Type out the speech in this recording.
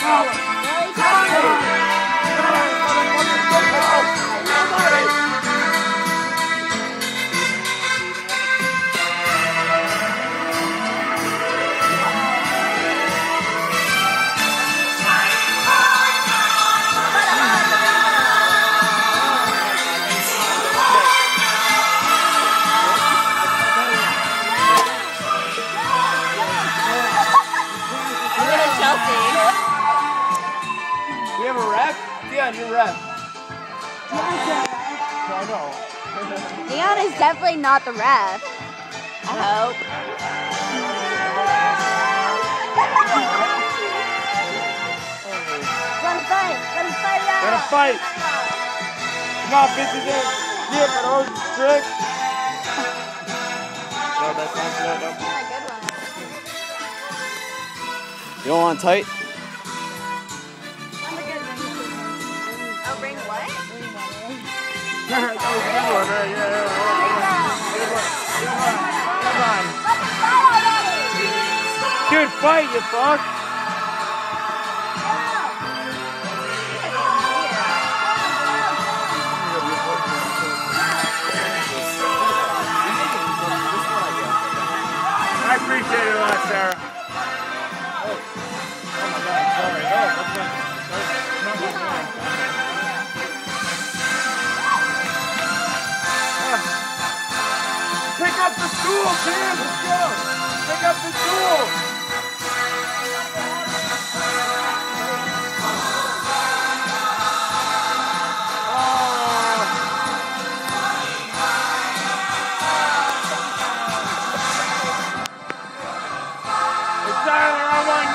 We have a ref? Yeah, you're ref. I know. Leon is definitely not the ref. I hope. Let him fight. Let him fight it out. Let him fight. Come on, bitches in. Yeah, but those tricks. No, that's not good. That's not a good one. You don't want tight? Oh, bring what? That was a good one, right? Yeah. Come on. Dude, fight, you fuck. I appreciate it a lot, Sarah. Oh my God, I'm sorry. Oh, that's not my plan. Pick up the stool, Tim! Let's go! Pick up the stool!